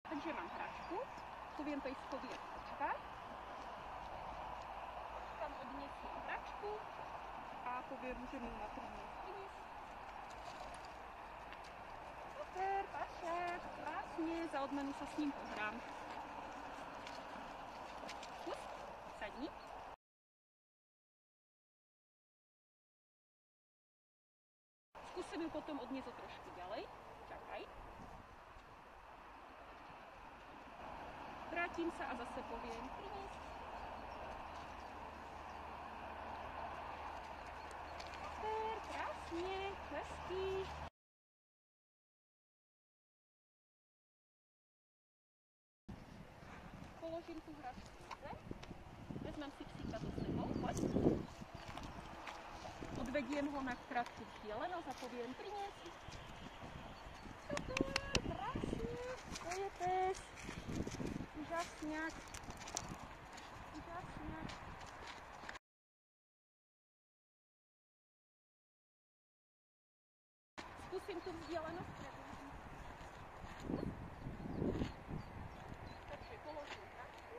Takže mám hračku, poviem pejskovi, počkaj. Tam odnesiem hračku a poviem, že mu na priniesť. Super, Pašek, krásne, za odmenu sa s ním pohrám. Sadni. Skúsim ju potom odniesť o trošku ďalej. Čakaj. Vrátim sa a zase poviem priniesť. Super, krásne, hezký. Položím tú hračku na zem. Vezmem si psíka so sebou, poď. Odvediem ho na krátku vzdialenosť a poviem priniesť. Super, krásne, to je pes. Úžasňak. Úžasňak. Skúsim tú vzdialenosť predĺžiť. Takže položím hračku.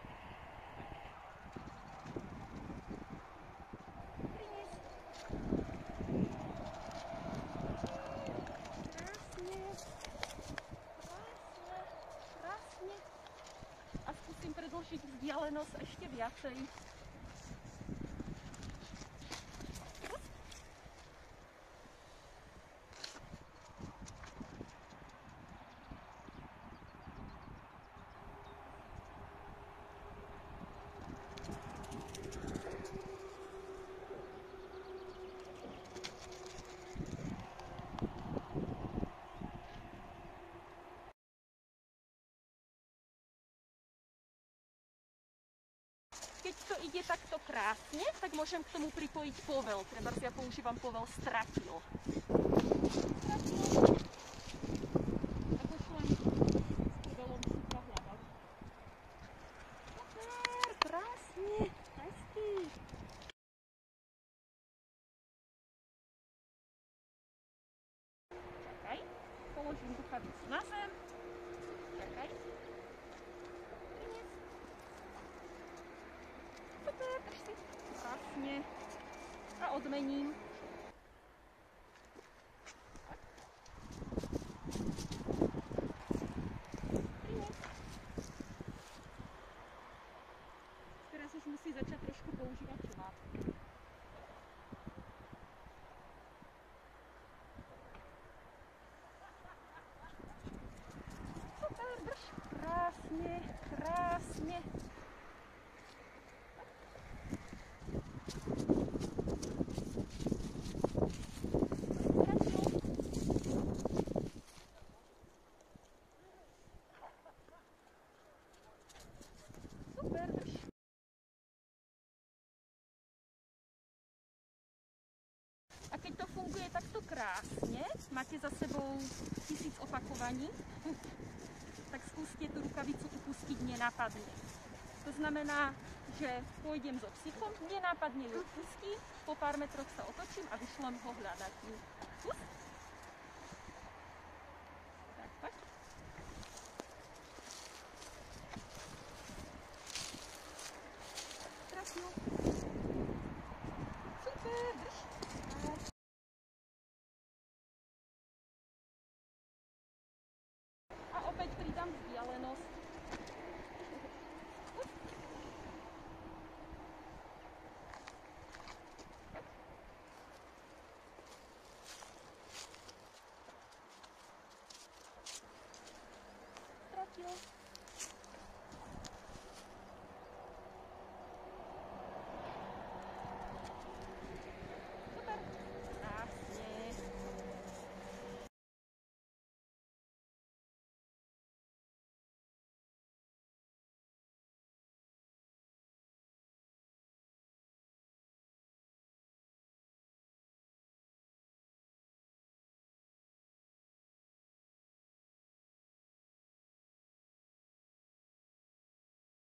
Priniesť. Krásne. Krásne. Krásne. A skúsim predĺžiť vzdialenosť ešte viacej. Keď to ide takto krásne, tak môžem k tomu pripojiť povel. Trebárs ja používam povel Stratil. Stratil. A pošlem s povelom si zahľadať. Super, krásne, hezký. Čakaj, položím rukavicu na zem. Čakaj. Krásne. A odmením. Teraz už musí začať trošku používať čumák. Super, drž. Krásne, krásne. Super, drž. A keď to funguje takto krásne, máte za sebou 1000 opakovaní, tak skúste tú rukavicu upustiť nenápadne. To znamená, že pôjdem so psíkom, nenápadne ju pustím, po pár metroch sa otočím a vyšlem ho hľadať. Pust. Tak, poď. Stratil. Super, drž. A opäť pridám vzdialenosť. Stratil.